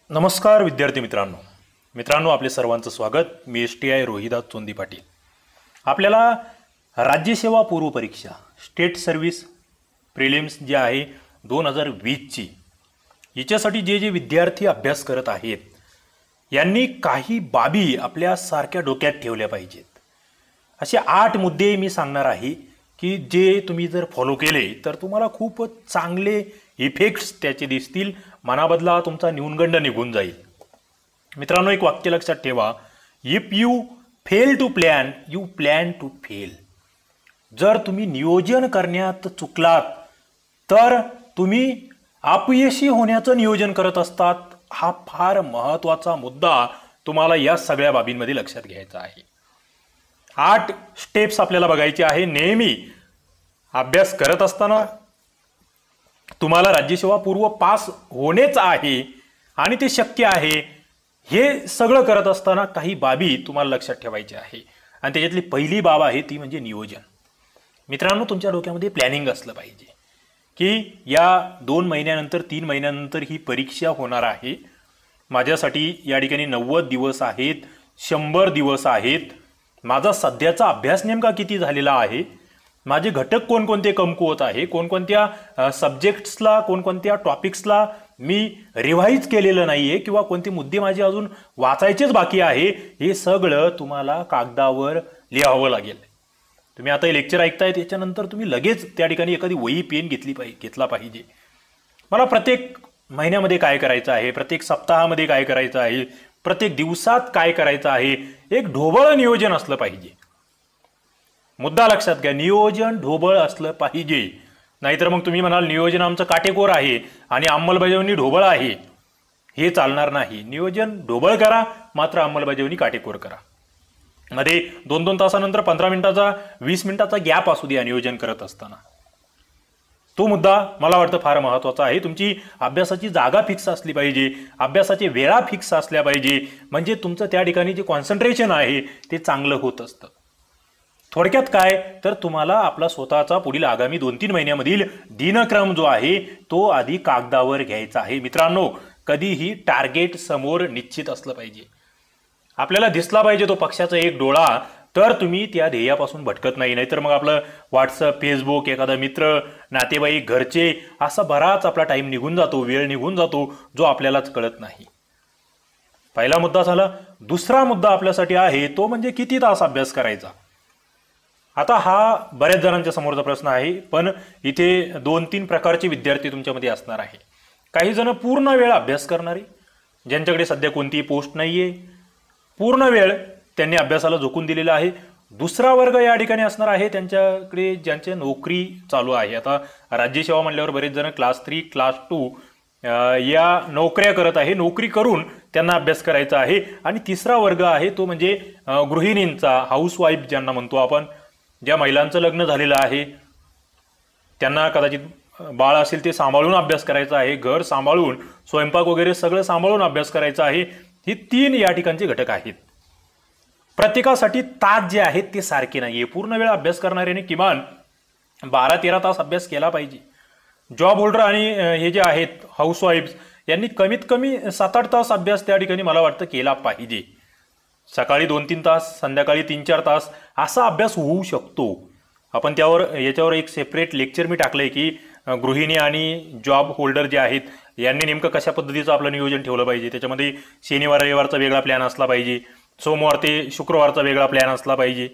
नमस्कार विद्यार्थी मित्रांनो आपले सर्वांचं स्वागत। मी STI रोहिदास चोंदी पाटील। आपल्याला राज्यसेवा पूर्व परीक्षा स्टेट सर्व्हिस प्रिलिम्स जी आहे 2020 ची याच्यासाठी जे विद्यार्थी अभ्यास करत आहेत यांनी काही बाबी आपल्या सारख्या डोक्यात ठेवल्या पाहिजेत। असे 8 मुद्दे मी सांगणार आहे की जे तुम्ही जर फॉलो केले तर तुम्हाला खूप चांगले इफेक्ट्स त्याचे दिसतील, मनाबदला तुमचा न्यूनगंड निघून जाईल। मित्रांनो, एक वाक्य लक्षात ठेवा, if you fail to plan you plan to fail. जर तुम्ही नियोजन करण्यात चुकलात तर तुम्ही अपयशी होण्याचं नियोजन करत असतात। हा फार महत्त्वाचा मुद्दा तुम्हाला या सगळ्या बाबींमध्ये लक्षात घ्यायचा आहे। 8 स्टेप्स आपल्याला बघायचे आहे। नेहमी अभ्यास करत असताना तुम्हाला राज्यसेवा पूर्व पास होणेच आहे आणि ते शक्य आहे, हे सगळं करत असताना काही बाबी तुम्हाला लक्षात ठेवायच्या आहे आणि त्याच्यातली पहिली बाब आहे ती म्हणजे नियोजन। मित्रांनो, तुमच्या डोक्यामध्ये प्लॅनिंग असलं पाहिजे की या 2 महिन्यानंतर 3 महिन्यानंतर ही परीक्षा होणार आहे। माझ्यासाठी या ठिकाणी 90 दिवस आहेत, 100 दिवस आहेत। माझा सध्याचा अभ्यास नेमका किती झालेला आहे, माझे घटक कोणकोणते कमकुवत आहे, कोणकोणत्या सब्जेक्ट्सला कोणकोणत्या टॉपिक्सला मी रिवाइज केलेलं नाहीये किंवा कोणते मुद्दे माझे अजून वाचायचेच बाकी आहे, हे सगळं तुम्हाला कागदावर लिहावं लागेल। तुम्ही आता हे लेक्चर ऐकताय त्याच्यानंतर तुम्ही लगेच त्या ठिकाणी एखादी वही पेन घेतला पाहिजे। मला प्रत्येक महिन्यामध्ये काय करायचं आहे, प्रत्येक सप्ताहामध्ये काय करायचं आहे, प्रत्येक दिवसात काय करायचं आहे, एक ढोबळ नियोजन असलं पाहिजे। मुद्दा लक्षात घ्या, नियोजन ढोबळ असलं पाहिजे, नाहीतर मग तुम्ही म्हणाल नियोजन आमचं काटेकोर आहे आणि अंमलबजावणी ढोबळ आहे, हे चालणार नाही। नियोजन ढोबळ करा, मात्र अंमलबजावणी काटेकोर करा। मध्ये 2-2 तासानंतर 15 मिनिटाचा 20 मिनिटाचा गॅप असू द्या नियोजन करत असताना। तो मुद्दा मला वाटतं फार महत्त्वाचा आहे। तुमची अभ्यासाची जागा फिक्स असली पाहिजे, अभ्यासाची वेळा फिक्स असल्या पाहिजे, म्हणजे तुमचं त्या ठिकाणी जे कॉन्सन्ट्रेशन आहे ते चांगलं होत असतं। थोडक्यात काय तर तुम्हाला आपला स्वतःचा पुढील आगामी 2-3 महिन्यामधील दिनक्रम जो आहे तो आधी कागदावर घ्यायचा आहे। मित्रांनो, कधीही टार्गेट समोर निश्चित असलं पाहिजे, आपल्याला दिसला पाहिजे तो पक्षाचा एक डोळा, तर तुम्ही त्या ध्येयापासून भटकत नाही। नाहीतर मग आपलं व्हॉट्सअप, फेसबुक, एखादा मित्र, नातेवाईक, घरचे, असा बराच आपला टाइम निघून जातो, वेळ निघून जातो, जो आपल्यालाच कळत नाही। पहिला मुद्दा झाला। दुसरा मुद्दा आपल्यासाठी आहे तो म्हणजे किती तास अभ्यास करायचा। आता हा बऱ्याच जणांच्या समोरचा प्रश्न आहे, पण इथे 2-3 प्रकारचे विद्यार्थी तुमच्यामध्ये असणार आहे। काही जण पूर्ण वेळ अभ्यास करणारे, ज्यांच्याकडे सध्या कोणतीही पोस्ट नाहीये, पूर्ण वेळ त्यांनी अभ्यासाला झोकून दिलेला आहे। दुसरा वर्ग या ठिकाणी असणार आहे त्यांच्याकडे ज्यांची नोकरी चालू आहे। आता राज्यसेवा म्हणल्यावर बरेच जण क्लास 3, क्लास 2 या नोकऱ्या करत आहे, नोकरी करून त्यांना अभ्यास करायचा आहे। आणि तिसरा वर्ग आहे तो म्हणजे गृहिणींचा, हाऊसवाईफ ज्यांना म्हणतो आपण, ज्या महिलांचं लग्न झालेलं आहे, त्यांना कदाचित बाळ असेल ते सांभाळून अभ्यास करायचा आहे, घर सांभाळून, स्वयंपाक वगैरे सगळं सांभाळून अभ्यास करायचा आहे। ही 3 या ठिकाणचे घटक आहेत। प्रत्येकासाठी तास जे आहेत ते सारखे नाहीये। पूर्ण वेळ अभ्यास करणाऱ्याने किमान 12-13 तास अभ्यास केला पाहिजे। जॉब होल्डर आणि हे जे आहेत हाऊसवाईफ्स यांनी कमीत कमी 7-8 तास अभ्यास त्या ठिकाणी मला वाटतं केला पाहिजे। सकाळी 2-3 तास, संध्याकाळी 3-4 तास असा अभ्यास होऊ शकतो। आपण याच्यावर एक सेपरेट लेक्चर मी टाकलंय की गृहिणी आणि जॉब होल्डर जे आहेत यांनी नेमकं कशा पद्धतीचं आपलं नियोजन ठेवलं पाहिजे। त्याच्यामध्ये शनिवार रविवारचा वेगळा प्लॅन असला पाहिजे, सोमवार ते शुक्रवारचा वेगळा प्लॅन असला पाहिजे।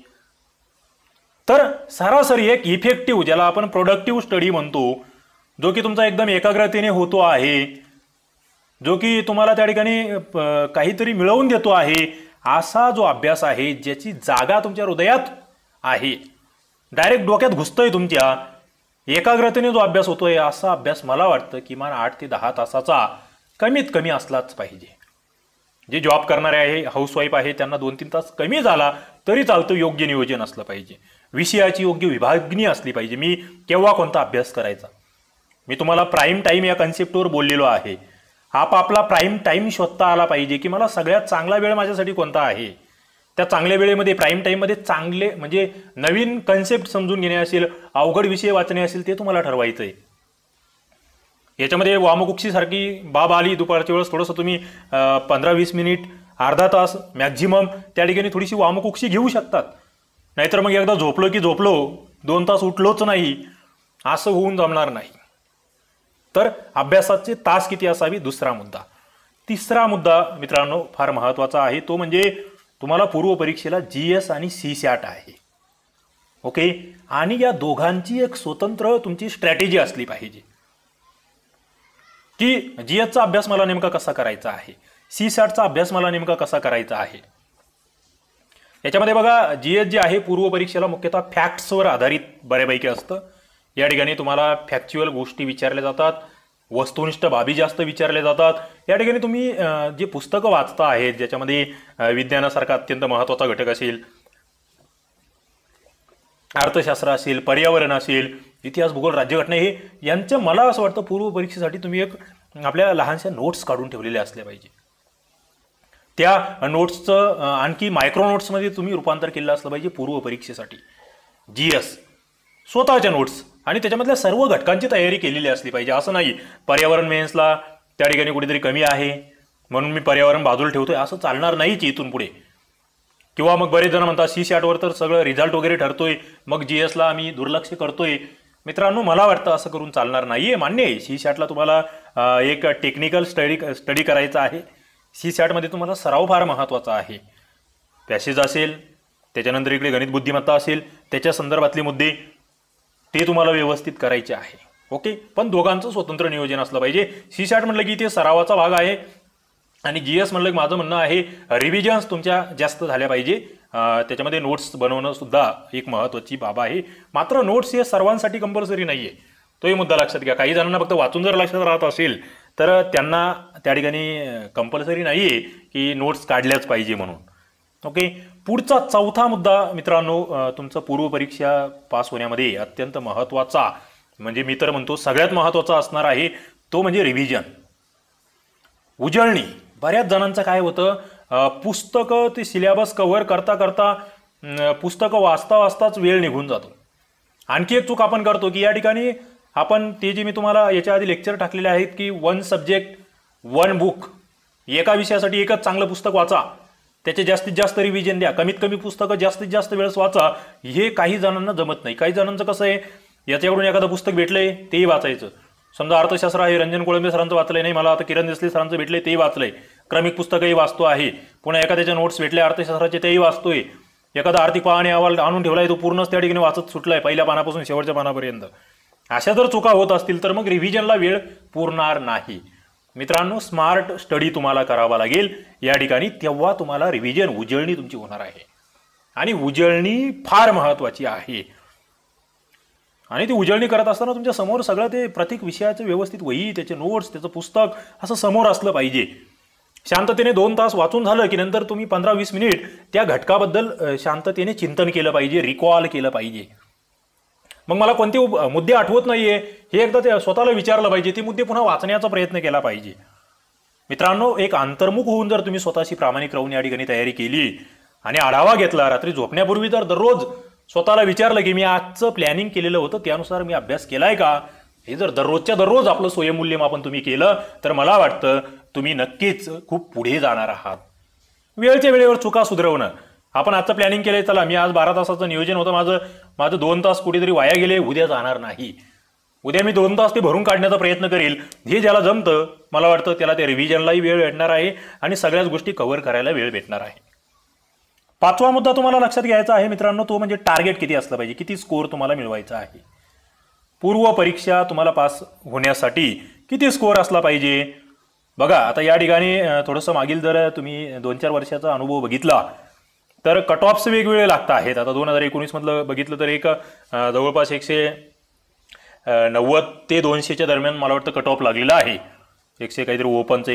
तर सरासरी एक इफेक्टिव्ह, ज्याला आपण प्रोडक्टिव्ह स्टडी म्हणतो, जो की तुमचा एकदम एकाग्रतेने होतो आहे, जो की तुम्हाला त्या ठिकाणी काहीतरी मिळवून देतो आहे, असा जो अभ्यास आहे, ज्याची जागा तुमच्या हृदयात आहे, डायरेक्ट डोक्यात घुसतोय तुमच्या, एकाग्रतेने जो अभ्यास होतोय, असा अभ्यास मला वाटतं किमान 8 ते 10 तासाचा कमीत कमी असलाच पाहिजे। जे जॉब करणारे आहे, हाऊसवाईफ आहे, त्यांना 2-3 तास कमी झाला तरी चालतं, योग्य नियोजन असलं पाहिजे, विषयाची योग्य विभागणी असली पाहिजे। मी केव्हा कोणता अभ्यास करायचा, मी तुम्हाला प्राईम टाइम या कन्सेप्टवर बोललेलो आहे। आपला प्राईम टाइम शोधता आला पाहिजे की मला सगळ्यात चांगला वेळ माझ्यासाठी कोणता आहे। त्या चांगल्या वेळेमध्ये, प्राईम टाइममध्ये चांगले म्हणजे नवीन कन्सेप्ट समजून घेणे असेल, अवघड विषय वाचणे असेल, ते तुम्हाला ठरवायचं आहे। याच्यामध्ये वामकुक्षीसारखी बाब आली दुपारच्या वेळेस थोडंसं तुम्ही 15-20 मिनिट अर्धा तास मॅक्झिमम त्या ठिकाणी थोडीशी वामकुक्षी घेऊ शकतात. नाहीतर मग एकदा झोपलो की झोपलो, 2 तास उठलोच नाही, असं होऊन जमणार नाही. तर अभ्यासाचे तास किती असावी, दुसरा मुद्दा. तिसरा मुद्दा मित्रांनो फार महत्त्वाचा आहे, तो म्हणजे तुम्हाला पूर्व परीक्षेला GS आणि CSAT आहे. ओके, आणि या दोघांची एक स्वतंत्र तुमची स्ट्रॅटेजी असली पाहिजे की GSचा अभ्यास मला नेमका कसा करायचा आहे, CSATचा अभ्यास मला नेमका कसा करायचा आहे. याच्यामध्ये बघा GS जे आहे पूर्व परीक्षेला मुख्यतः फॅक्ट्सवर आधारित बऱ्यापैकी असतं. या ठिकाणी तुम्हाला फॅक्च्युअल गोष्टी विचारल्या जातात, वस्तुनिष्ठ बाबी जास्त विचारल्या जातात. या ठिकाणी तुम्ही जे पुस्तकं वाचता आहेत ज्याच्यामध्ये विज्ञानासारखा अत्यंत महत्त्वाचा घटक असेल, अर्थशास्त्र असेल, पर्यावरण असेल, इतिहास, भूगोल, राज्यघटना, हे यांचं मला असं वाटतं पूर्व परीक्षेसाठी तुम्ही एक आपल्या लहानशा नोट्स काढून ठेवलेल्या असल्या पाहिजे. त्या नोट्सचं आणखी मायक्रो नोट्समध्ये तुम्ही रूपांतर केलं असलं पाहिजे पूर्व परीक्षेसाठी. GS स्वतःच्या नोट्स आणि त्याच्यामधल्या सर्व घटकांची तयारी केलेली असली पाहिजे. असं नाही पर्यावरण मेन्सला त्या ठिकाणी कुठेतरी कमी आहे म्हणून मी पर्यावरण बाजूला ठेवतोय, असं चालणार नाहीच इथून पुढे. किंवा मग बरेच जण म्हणतात CSATवर तर सगळं रिझल्ट वगैरे ठरतोय, मग GSला आम्ही दुर्लक्ष करतोय. मित्रांनो मला वाटतं असं करून चालणार नाहीये. मान्य आहे CSATला तुम्हाला एक टेक्निकल स्टडी करायचा आहे. CSATमध्ये तुम्हाला सराव फार महत्त्वाचा आहे. पॅसेज असेल, त्याच्यानंतर इकडे गणित बुद्धिमत्ता असेल, त्याच्या संदर्भातले मुद्दे ते तुम्हाला व्यवस्थित करायचे आहे. ओके, पण दोघांचं स्वतंत्र नियोजन असलं पाहिजे. CSAT म्हटलं की ते सरावाचा भाग आहे आणि GS म्हणलं की माझं म्हणणं आहे रिव्हिजन्स तुमच्या जास्त झाल्या पाहिजे. त्याच्यामध्ये नोट्स बनवणं सुद्धा एक महत्त्वाची बाब आहे. मात्र नोट्स हे सर्वांसाठी कंपल्सरी नाही आहे, तोही मुद्दा लक्षात घ्या. काही जणांना फक्त वाचून जर लक्षात राहत असेल तर त्यांना त्या ठिकाणी कंपल्सरी नाही आहे की नोट्स काढल्याच पाहिजे म्हणून. ओके, पुढचा चौथा मुद्दा मित्रांनो तुमचं पूर्व परीक्षा पास होण्यामध्ये अत्यंत महत्त्वाचा, म्हणजे मी तर म्हणतो सगळ्यात महत्त्वाचा असणार आहे, तो म्हणजे रिव्हिजन, उजळणी. बऱ्याच जणांचं काय होतं, पुस्तकं ते सिलेबस कव्हर करता करता पुस्तकं वाचता वाचताच वेळ निघून जातो. आणखी एक चूक आपण करतो की या ठिकाणी आपण ते जे मी तुम्हाला याच्या आधी लेक्चर टाकलेले आहेत की 1 सब्जेक्ट 1 बुक, एका विषयासाठी एकच चांगलं पुस्तक वाचा, त्याचे जास्तीत जास्त रिव्हिजन द्या, कमीत कमी पुस्तकं जास्तीत जास्त वेळेस वाचा, हे काही जणांना जमत नाही. काही जणांचं कसं आहे, याच्याकडून एखादं पुस्तक भेटलंय तेही वाचायचं. समजा अर्थशास्त्र आहे, रंजन कोळंबे सरांचं वाचलंय, नाही मला आता किरण देसले सरांचं भेटलंय तेही वाचलंय, क्रमिक पुस्तकही वाचतो आहे, पुन्हा एखाद्याच्या नोट्स भेटल्या अर्थशास्त्राचे तेही वाचतोय, एखादा आर्थिक पाहणी अहवाल आणून ठेवलाय तो पूर्णच त्या ठिकाणी वाचत सुटलाय पहिल्या पानापासून शेवटच्या पानापर्यंत. अशा जर चुका होत असतील तर मग रिव्हिजनला वेळ पुरणार नाही. मित्रांनो स्मार्ट स्टडी तुम्हाला करावा लागेल या ठिकाणी, तेव्हा तुम्हाला रिव्हिजन उजळणी तुमची होणार आहे. आणि उजळणी फार महत्त्वाची आहे. आणि ती उजळणी करत असताना तुमच्या समोर सगळं ते प्रत्येक विषयाचं व्यवस्थित वही, त्याचे नोट्स, त्याचं पुस्तक असं समोर असलं पाहिजे. शांततेने 2 तास वाचून झालं की नंतर तुम्ही 15-20 मिनिट त्या घटकाबद्दल शांततेने चिंतन केलं पाहिजे, रिकॉल केलं पाहिजे. मग मला कोणते मुद्दे आठवत नाहीये हे एकदा ते स्वतःला विचारलं पाहिजे, ते मुद्दे पुन्हा वाचण्याचा प्रयत्न केला पाहिजे. मित्रांनो एक अंतर्मुख होऊन जर तुम्ही स्वतःशी प्रामाणिक राहून या ठिकाणी तयारी केली आणि आढावा घेतला, रात्री झोपण्यापूर्वी तर दररोज स्वतःला विचारलं की मी आजचं प्लॅनिंग केलेलं होतं त्यानुसार मी अभ्यास केलाय का, हे जर दररोजच्या दररोज आपलं स्वयंमूल्यमापन तुम्ही केलं तर मला वाटतं तुम्ही नक्कीच खूप पुढे जाणार आहात. वेळच्या वेळेवर चुका सुधारवणं. आपण आजचं प्लॅनिंग केलंय, चला मी आज 12 तासाचं नियोजन होतं माझं 2 तास कुठेतरी वाया गेले, उद्या जाणार नाही, उद्या मी 2 तास ते भरून काढण्याचा प्रयत्न करेल. हे ज्याला जमतं मला वाटतं त्याला ते रिव्हिजनलाही वेळ भेटणार आहे आणि सगळ्याच गोष्टी कव्हर करायला वेळ भेटणार आहे. 5वा मुद्दा तुम्हाला लक्षात घ्यायचा आहे मित्रांनो, तो म्हणजे टार्गेट किती असलं पाहिजे, किती स्कोअर तुम्हाला मिळवायचा आहे. पूर्व परीक्षा तुम्हाला पास होण्यासाठी किती स्कोअर असला पाहिजे. बघा आता या ठिकाणी थोडंसं मागील जर तुम्ही 2-4 वर्षाचा अनुभव बघितला तर कट ऑफ्स वेगवेगळे लागत आहेत. आता 2019 मधलं बघितलं तर एक जवळपास 190 ते 200च्या दरम्यान मला वाटतं कट ऑफ लागलेला आहे. 100 काहीतरी ओपनचं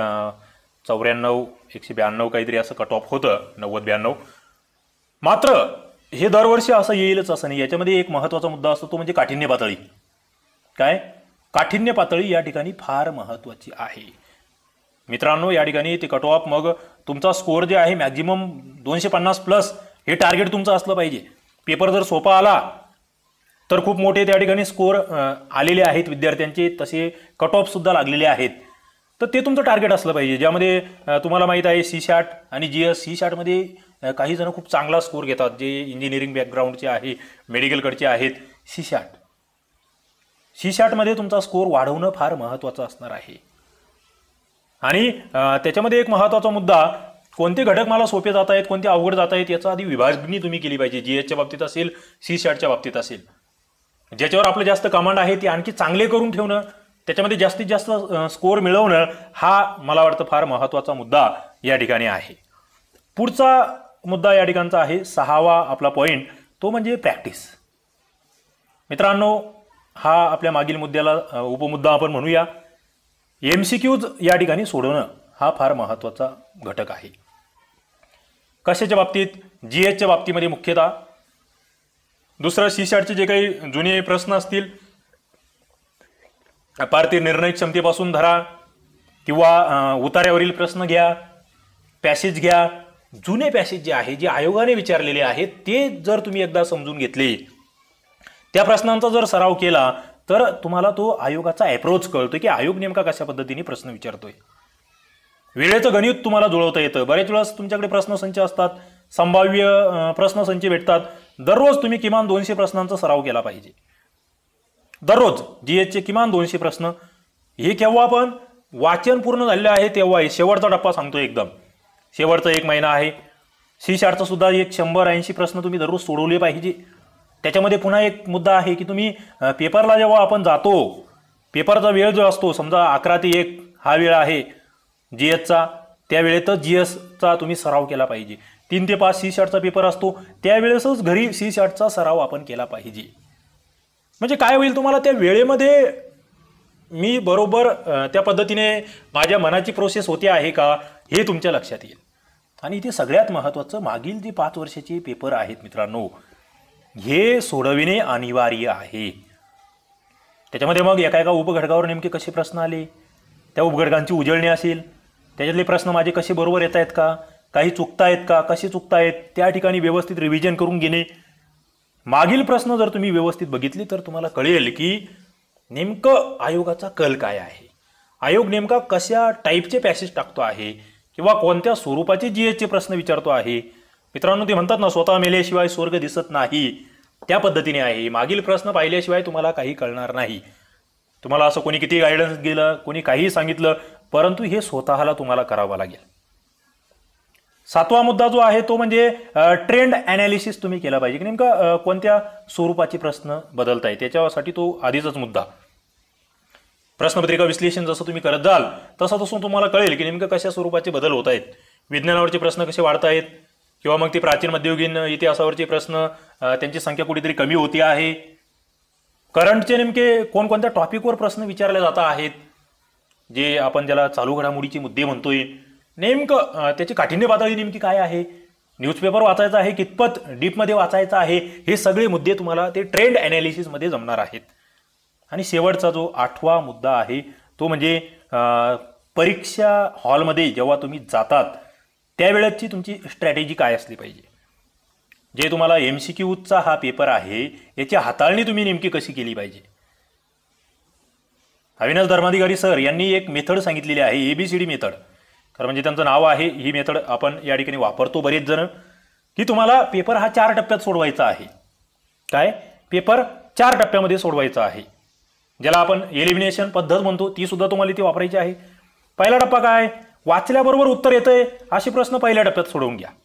194 192 काहीतरी असं कट ऑफ होतं, 90-92. मात्र हे दरवर्षी असं येईलच असं नाही. याच्यामध्ये एक महत्त्वाचा मुद्दा असतो तो म्हणजे काठिण्य पातळी. काय काठिण्य पातळी या ठिकाणी फार महत्त्वाची आहे मित्रांनो. या ठिकाणी ते कट ऑफ मग तुमचा स्कोअर जे आहे मॅक्झिमम 250 प्लस हे टार्गेट तुमचं असलं पाहिजे. पेपर जर सोपा आला तर खूप मोठे त्या ठिकाणी स्कोर आलेले आहेत विद्यार्थ्यांचे, तसे कट ऑफ सुद्धा लागलेले आहेत. तर ते तुमचं टार्गेट असलं पाहिजे, ज्यामध्ये तुम्हाला माहीत आहे CSAT आणि GS. CSATमध्ये काही जण खूप चांगला स्कोर घेतात, जे इंजिनिअरिंग बॅकग्राऊंडचे आहे, मेडिकलकडचे आहेत. CSATमध्ये तुमचा स्कोर वाढवणं फार महत्त्वाचं असणार आहे. आणि त्याच्यामध्ये एक महत्त्वाचा मुद्दा, कोणते घटक मला सोपे जात आहेत, कोणते अवघड जात आहेत, याचा आधी विभागणी तुम्ही केली पाहिजे. GSच्या बाबतीत असेल, CSATच्या बाबतीत असेल. ज्याच्यावर आपलं जास्त कमांड आहे ते आणखी चांगले करून ठेवणं, त्याच्यामध्ये जास्तीत जास्त स्कोअर मिळवणं, हा मला वाटतं फार महत्त्वाचा मुद्दा या ठिकाणी आहे. पुढचा मुद्दा या ठिकाणचा आहे 6वा आपला पॉईंट, तो म्हणजे प्रॅक्टिस. मित्रांनो, हा आपल्या मागील मुद्द्याला उपमुद्दा आपण म्हणूया. MCQज या ठिकाणी सोडवणं हा फार महत्त्वाचा घटक आहे. कशाच्या बाबतीत? GSच्या बाबतीमध्ये मुख्यतः. दुसरं, CSATचे जे काही जुने प्रश्न असतील, पार ते निर्णय क्षमतेपासून धरा किंवा उतार्यावरील प्रश्न घ्या, पॅसेज घ्या. जुने पॅसेज जे आहे, जे आयोगाने विचारलेले आहेत, ते जर तुम्ही एकदा समजून घेतले, त्या प्रश्नांचा जर सराव केला, तर तुम्हाला तो आयोगाचा अप्रोच कळतो की आयोग नेमका कशा पद्धतीने प्रश्न विचारतोय. वेळेचं गणित तुम्हाला जुळवता येतं. बरेच वेळेस तुमच्याकडे प्रश्नसंच असतात, संभाव्य प्रश्नसंच भेटतात. दररोज तुम्ही किमान 200 प्रश्नांचा सराव केला पाहिजे. दररोज GSचे किमान 200 प्रश्न. हे केव्हा पण वाचन पूर्ण झालेलं आहे तेव्हा आहे. शेवटचा टप्पा सांगतो एकदम, शेवटचा 1 महिना आहे. CSATचा सुद्धा 180 प्रश्न तुम्ही दररोज सोडवले पाहिजे. त्याच्यामध्ये पुन्हा एक मुद्दा आहे की तुम्ही पेपरला जेव्हा आपण जातो, पेपरचा वेळ जो असतो, समजा 11 ते 1 हा वेळ आहे GSचा, त्या वेळेतच GSचा तुम्ही सराव केला पाहिजे. 3 ते 5 CSATचा पेपर असतो, त्यावेळेसच घरी CSATचा सराव आपण केला पाहिजे. म्हणजे काय होईल, तुम्हाला त्या वेळेमध्ये मी बरोबर त्या पद्धतीने माझ्या मनाची प्रोसेस होते आहे का, हे तुमच्या लक्षात येईल. आणि इथे सगळ्यात महत्त्वाचं, मागील जे 5 वर्षाचे पेपर आहेत मित्रांनो, हे सोडविणे अनिवार्य आहे. त्याच्यामध्ये मग एका उपघटकावर नेमके कसे प्रश्न आले, त्या उपघटकांची उजळणी असेल, त्याच्यातले प्रश्न माझे कसे बरोबर येत आहेत का, काही चुकतायत का, कसे चुकतायत, त्या ठिकाणी व्यवस्थित रिव्हिजन करून घेणे. मागील प्रश्न जर तुम्ही व्यवस्थित बघितले तर तुम्हाला कळेल की नेमकं आयोगाचा कल काय आहे, आयोग नेमका कशा टाईपचे पॅसेज टाकतो आहे किंवा कोणत्या स्वरूपाचे GSचे प्रश्न विचारतो आहे. मित्रांनो, ते म्हणतात ना, स्वतः मेल्याशिवाय स्वर्ग दिसत नाही, त्या पद्धतीने आहे. मागील प्रश्न पाहिल्याशिवाय तुम्हाला काही कळणार नाही. तुम्हाला असं कोणी किती गायडन्स दिलं, कोणी काहीही सांगितलं, परंतु हे स्वतःला तुम्हाला करावं लागेल. 7वा मुद्दा जो आहे तो म्हणजे ट्रेंड ॲनालिसिस तुम्ही केला पाहिजे की नेमका कोणत्या स्वरूपाचे प्रश्न बदलत आहेत, त्याच्यासाठी तो आधीचाच मुद्दा. प्रश्नपत्रिका विश्लेषण जसं तुम्ही करत जाल तसं तुम्हाला कळेल की नेमकं कशा स्वरूपाचे बदल होत आहेत. विज्ञानावरचे प्रश्न कसे वाढत आहेत, किंवा मग ते प्राचीन मध्ययुगीन इतिहासावरचे प्रश्न, त्यांची संख्या कुठेतरी कमी होती आहे. करंटचे नेमके कोणकोणत्या टॉपिकवर प्रश्न विचारले जात आहेत, जे आपण ज्याला चालू घडामोडीचे मुद्दे म्हणतोय, नेमकं त्याची काठिण्य पातळी नेमकी काय आहे, न्यूजपेपर वाचायचा आहे, कितपत डीपमध्ये वाचायचा आहे, हे सगळे मुद्दे तुम्हाला ते ट्रेंड ॲनालिसिसमध्ये जमणार आहेत. आणि शेवटचा जो 8वा मुद्दा आहे तो म्हणजे परीक्षा हॉलमध्ये जेव्हा तुम्ही जातात त्यावेळेची तुमची स्ट्रॅटेजी काय असली पाहिजे. जे तुम्हाला MCQचा हा पेपर आहे याची हाताळणी तुम्ही नेमकी कशी केली पाहिजे. अविनाश धर्माधिकारी सर यांनी एक मेथड सांगितलेली आहे, ABCD मेथड. खरं म्हणजे त्यांचं नाव आहे, ही मेथड आपण या ठिकाणी वापरतो बरेच जण, की तुम्हाला पेपर हा 4 टप्प्यात सोडवायचा आहे. काय, पेपर 4 टप्प्यामध्ये सोडवायचा आहे, ज्याला आपण एलिमिनेशन पद्धत म्हणतो, ती सुद्धा तुम्हाला इथे वापरायची आहे. पहिला टप्पा काय, वाचल्याबरोबर उत्तर येतंय असे प्रश्न पहिल्या टप्प्यात सोडवून घ्या.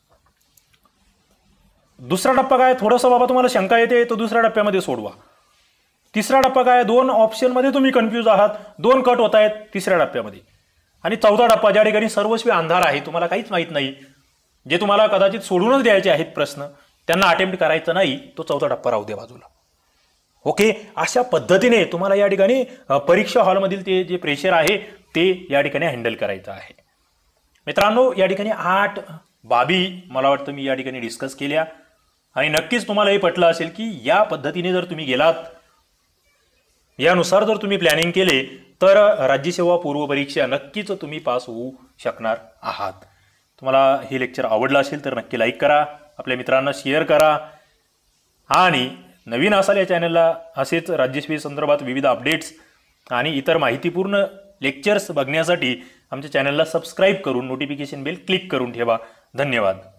दुसरा टप्पा काय, थोडंसं बाबा तुम्हाला शंका येते तो दुसऱ्या टप्प्यामध्ये सोडवा. तिसरा टप्पा काय, 2 ऑप्शनमध्ये तुम्ही कन्फ्यूज आहात, 2 कट होत आहेत तिसऱ्या टप्प्यामध्ये. आणि चौथा टप्पा, ज्या ठिकाणी सर्वस्वी अंधार आहे, तुम्हाला काहीच माहीत नाही, जे तुम्हाला कदाचित सोडूनच द्यायचे आहेत प्रश्न, त्यांना अटेम्प्ट करायचं नाही, तो चौथा टप्पा राहू द्या बाजूला. ओके, अशा पद्धतीने तुम्हाला या ठिकाणी परीक्षा हॉलमधील ते जे प्रेशर आहे ते या ठिकाणी हँडल करायचं आहे. मित्रांनो, या ठिकाणी 8 बाबी मला वाटतं मी या ठिकाणी डिस्कस केल्या, आणि नक्कीच तुम्हाला हे पटलं असेल की या पद्धतीने जर तुम्ही गेलात, यानुसार जर तुम्ही प्लॅनिंग केले तर राज्यसेवा पूर्व परीक्षा नक्कीच तुम्ही पास होऊ शकणार आहात. तुम्हाला हे लेक्चर आवडलं असेल तर नक्की लाईक करा, आपल्या मित्रांना शेअर करा, आणि नवीन असाल या चॅनलला असेच राज्यसेवे संदर्भात विविध अपडेट्स आणि इतर माहितीपूर्ण लेक्चर्स बघण्यासाठी आमच्या चॅनलला सबस्क्राईब करून नोटिफिकेशन बेल क्लिक करून ठेवा. धन्यवाद.